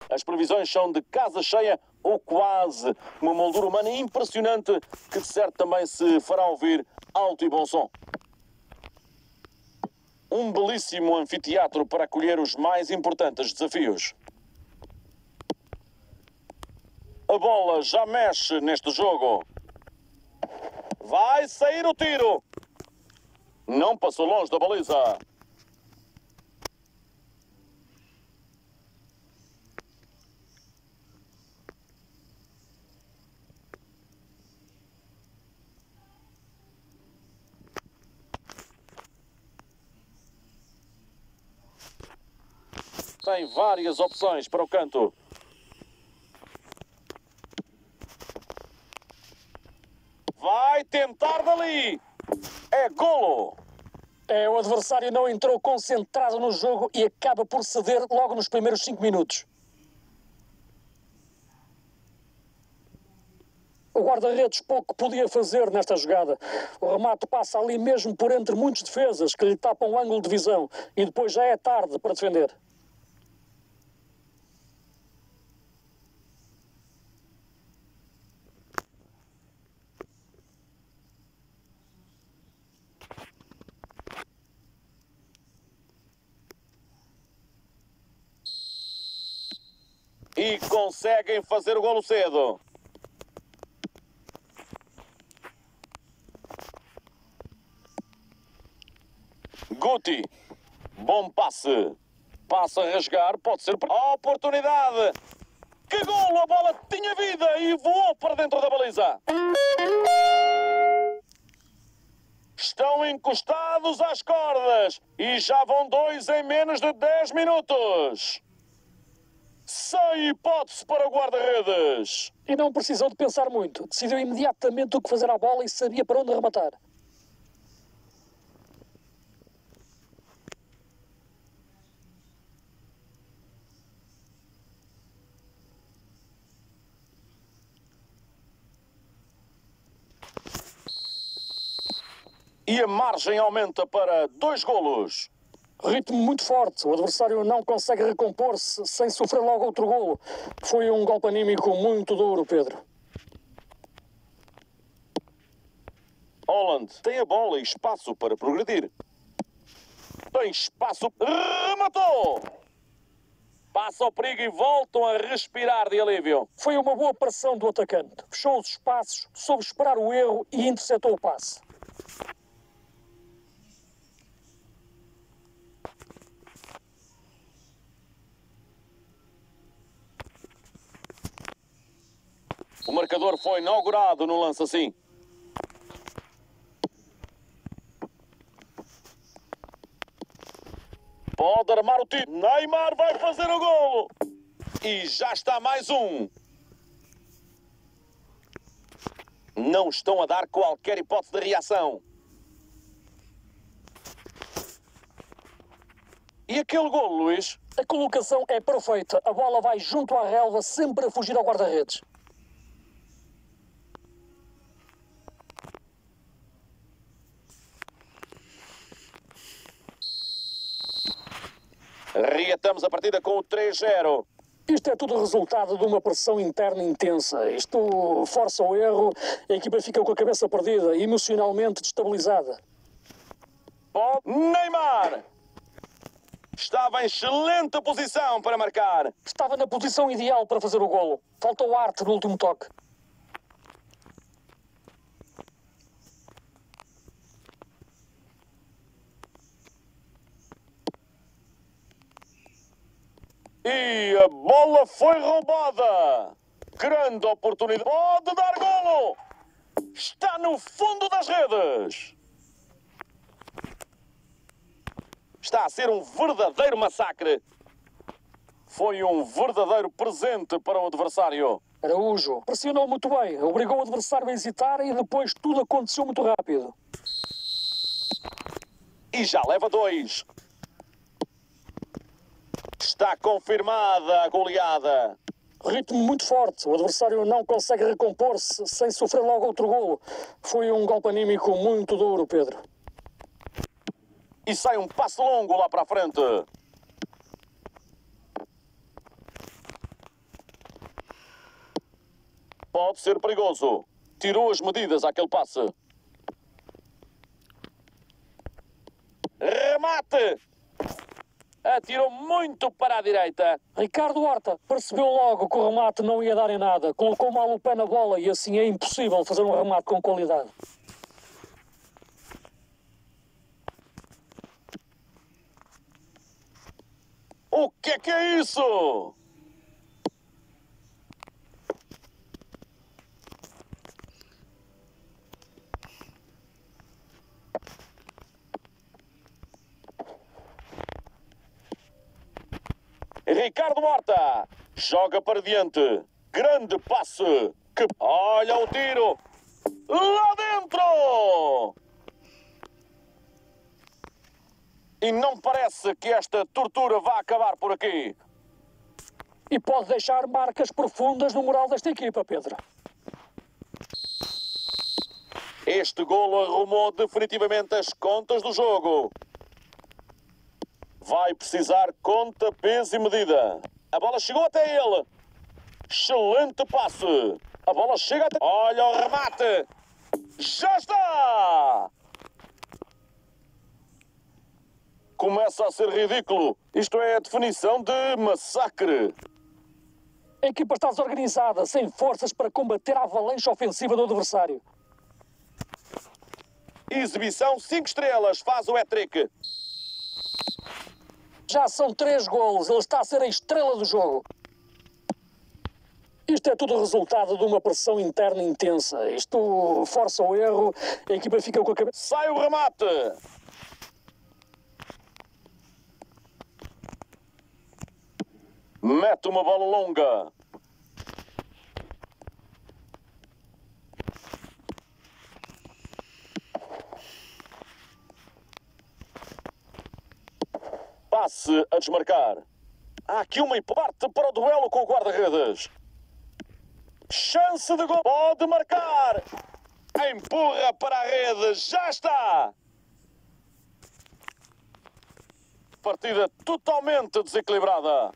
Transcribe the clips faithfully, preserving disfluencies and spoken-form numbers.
As previsões são de casa cheia ou quase. Uma moldura humana impressionante que de certo também se fará ouvir alto e bom som. Um belíssimo anfiteatro para acolher os mais importantes desafios. A bola já mexe neste jogo. Vai sair o tiro. Não passou longe da baliza. Tem várias opções para o canto. Vai tentar dali. É golo. É, o adversário não entrou concentrado no jogo e acaba por ceder logo nos primeiros cinco minutos. O guarda-redes pouco podia fazer nesta jogada. O remate passa ali mesmo por entre muitos defesas que lhe tapam o ângulo de visão e depois já é tarde para defender. E conseguem fazer o golo cedo. Guti. Bom passe. Passa a rasgar, pode ser... Oportunidade. Que golo! A bola tinha vida e voou para dentro da baliza. Estão encostados às cordas e já vão dois em menos de dez minutos. Sem hipótese para o guarda-redes. E não precisou de pensar muito. Decidiu imediatamente o que fazer à bola e sabia para onde rematar. E a margem aumenta para dois golos. Ritmo muito forte. O adversário não consegue recompor-se sem sofrer logo outro golo. Foi um golpe anímico muito duro, Pedro. Holland tem a bola e espaço para progredir. Tem espaço. Rematou! Passa o perigo e voltam a respirar de alívio. Foi uma boa pressão do atacante. Fechou os espaços, soube esperar o erro e interceptou o passe. O marcador foi inaugurado no lance assim. Pode armar o tiro. Neymar vai fazer o golo. E já está mais um. Não estão a dar qualquer hipótese de reação. E aquele golo, Luís? A colocação é perfeita. A bola vai junto à relva, sempre a fugir ao guarda-redes. Reatamos a partida com o três zero. Isto é tudo resultado de uma pressão interna intensa. Isto força o erro, a equipa fica com a cabeça perdida, emocionalmente destabilizada. Pode. Neymar! Estava em excelente posição para marcar. Estava na posição ideal para fazer o golo. Faltou arte no último toque. E a bola foi roubada. Grande oportunidade. Pode dar golo. Está no fundo das redes. Está a ser um verdadeiro massacre. Foi um verdadeiro presente para o adversário. Araújo pressionou muito bem, obrigou o adversário a hesitar e depois tudo aconteceu muito rápido. E já leva dois. Está confirmada a goleada. Ritmo muito forte. O adversário não consegue recompor-se sem sofrer logo outro golo. Foi um golpe anímico muito duro, Pedro. E sai um passo longo lá para a frente. Pode ser perigoso. Tirou as medidas àquele passe. Remate! Atirou muito para a direita. Ricardo Horta percebeu logo que o remate não ia dar em nada. Colocou mal o pé na bola e assim é impossível fazer um remate com qualidade. O que é que é isso? Ricardo Horta joga para diante. Grande passe. Que... Olha o tiro. Lá dentro! E não parece que esta tortura vá acabar por aqui. E pode deixar marcas profundas no moral desta equipa, Pedro. Este golo arrumou definitivamente as contas do jogo. Vai precisar conta, peso e medida. A bola chegou até ele. Excelente passe. A bola chega até... Olha o remate. Já está! Começa a ser ridículo. Isto é a definição de massacre. A equipa está desorganizada, sem forças para combater a avalanche ofensiva do adversário. Exibição cinco estrelas. Faz o hat-trick. Já são três golos. Ele está a ser a estrela do jogo. Isto é tudo resultado de uma pressão interna intensa. Isto força o erro. A equipa fica com a cabeça... Sai o remate. Mete uma bola longa. Passe a desmarcar. Há aqui uma parte para o duelo com o guarda-redes. Chance de gol. Pode marcar. Empurra para a rede. Já está. Partida totalmente desequilibrada.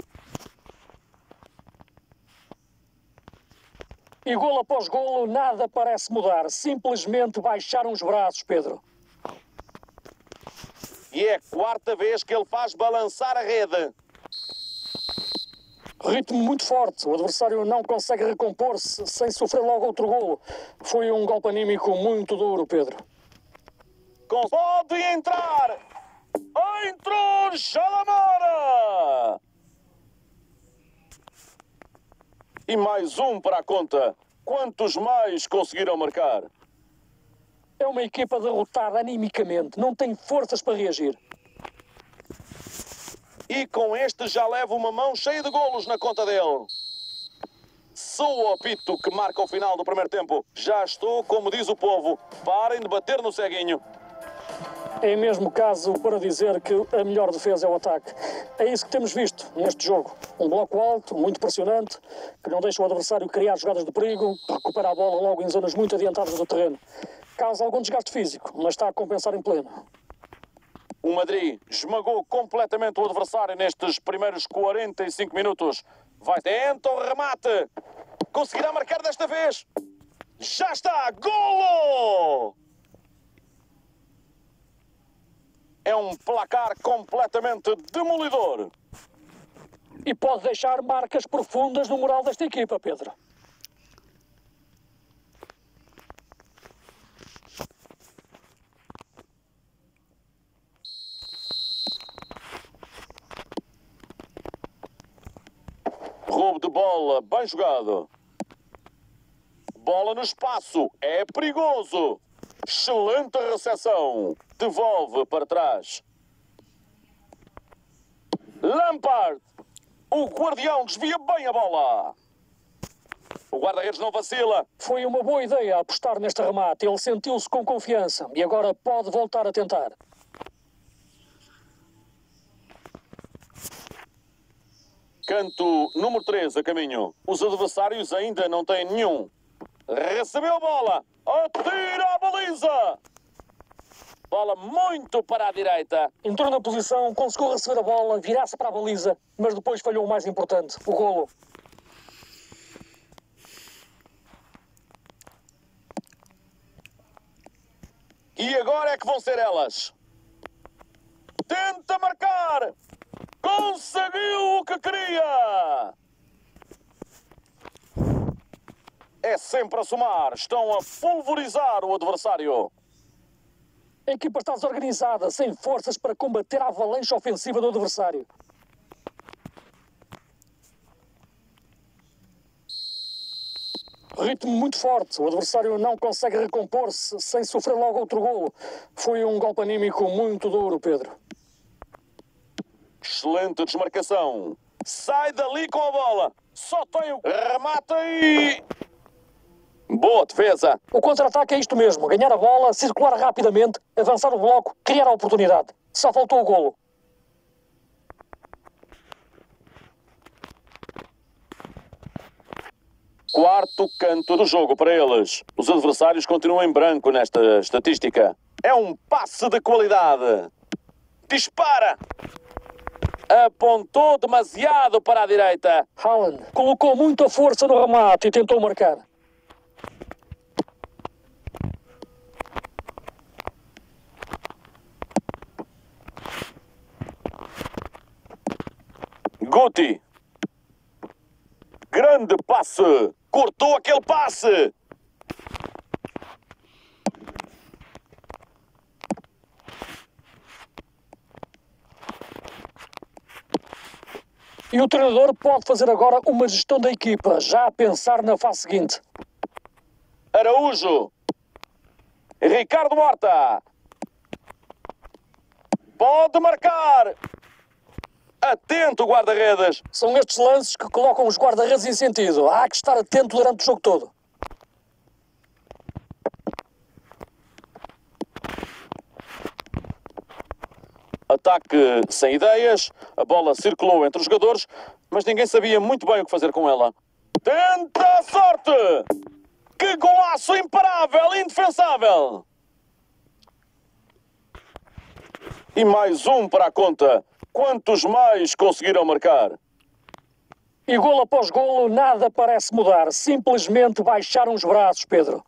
E golo após golo, nada parece mudar. Simplesmente baixaram os braços, Pedro. E é a quarta vez que ele faz balançar a rede. Ritmo muito forte. O adversário não consegue recompor-se sem sofrer logo outro golo. Foi um golpe anímico muito duro, Pedro. Pode entrar. Entrou Jalamora. E mais um para a conta. Quantos mais conseguiram marcar? É uma equipa derrotada animicamente. Não tem forças para reagir. E com este já leva uma mão cheia de golos na conta dele. Soa o apito que marca o final do primeiro tempo. Já estou, como diz o povo, parem de bater no ceguinho. É mesmo caso para dizer que a melhor defesa é o ataque. É isso que temos visto neste jogo. Um bloco alto, muito pressionante, que não deixa o adversário criar jogadas de perigo, recupera a bola logo em zonas muito adiantadas do terreno. Causa algum desgaste físico, mas está a compensar em pleno. O Madrid esmagou completamente o adversário nestes primeiros quarenta e cinco minutos. Vai dentro o remate. Conseguirá marcar desta vez. Já está! Golo! É um placar completamente demolidor. E pode deixar marcas profundas no moral desta equipa, Pedro. Roubo de bola, bem jogado. Bola no espaço, é perigoso. Excelente recepção. Devolve para trás. Lampard. O guardião desvia bem a bola. O guarda-redes não vacila. Foi uma boa ideia apostar neste remate. Ele sentiu-se com confiança e agora pode voltar a tentar. Canto número três a caminho. Os adversários ainda não têm nenhum. Recebeu a bola. Atira a baliza. Bola muito para a direita. Entrou na posição, conseguiu receber a bola, virar-se para a baliza, mas depois falhou o mais importante, o golo. E agora é que vão ser elas. Tenta marcar. Conseguiu o que queria. É sempre a somar. Estão a pulverizar o adversário. A equipa está desorganizada, sem forças para combater a avalanche ofensiva do adversário. Ritmo muito forte. O adversário não consegue recompor-se sem sofrer logo outro golo. Foi um golpe anímico muito duro, Pedro. Excelente desmarcação. Sai dali com a bola. Só tem o... Remata e... Boa defesa. O contra-ataque é isto mesmo. Ganhar a bola, circular rapidamente, avançar o bloco, criar a oportunidade. Só faltou o golo. Quarto canto do jogo para eles. Os adversários continuam em branco nesta estatística. É um passe de qualidade. Dispara. Apontou demasiado para a direita. Haaland colocou muita força no remate e tentou marcar. Guti. Grande passe. Cortou aquele passe. E o treinador pode fazer agora uma gestão da equipa, já a pensar na fase seguinte. Araújo. Ricardo Horta. Pode marcar. Atento, guarda-redes. São estes lances que colocam os guarda-redes em sentido. Há que estar atento durante o jogo todo. Ataque sem ideias. A bola circulou entre os jogadores, mas ninguém sabia muito bem o que fazer com ela. Tenta a sorte! Que golaço imparável, indefensável! E mais um para a conta. Quantos mais conseguiram marcar? E golo após golo, nada parece mudar. Simplesmente baixaram os braços, Pedro.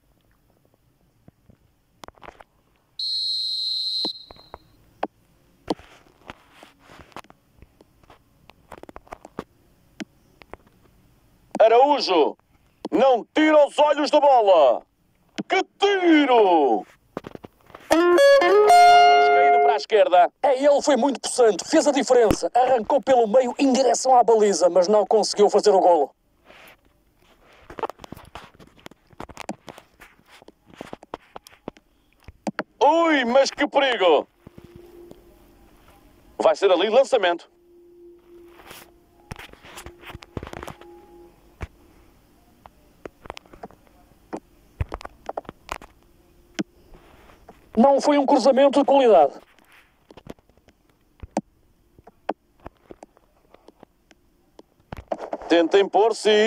Araújo. Não tira os olhos da bola. Que tiro! Caído para a esquerda. É, ele foi muito possante, fez a diferença. Arrancou pelo meio em direção à baliza, mas não conseguiu fazer o golo. Ui, mas que perigo! Vai ser ali lançamento. Não foi um cruzamento de qualidade. Tenta impor-se.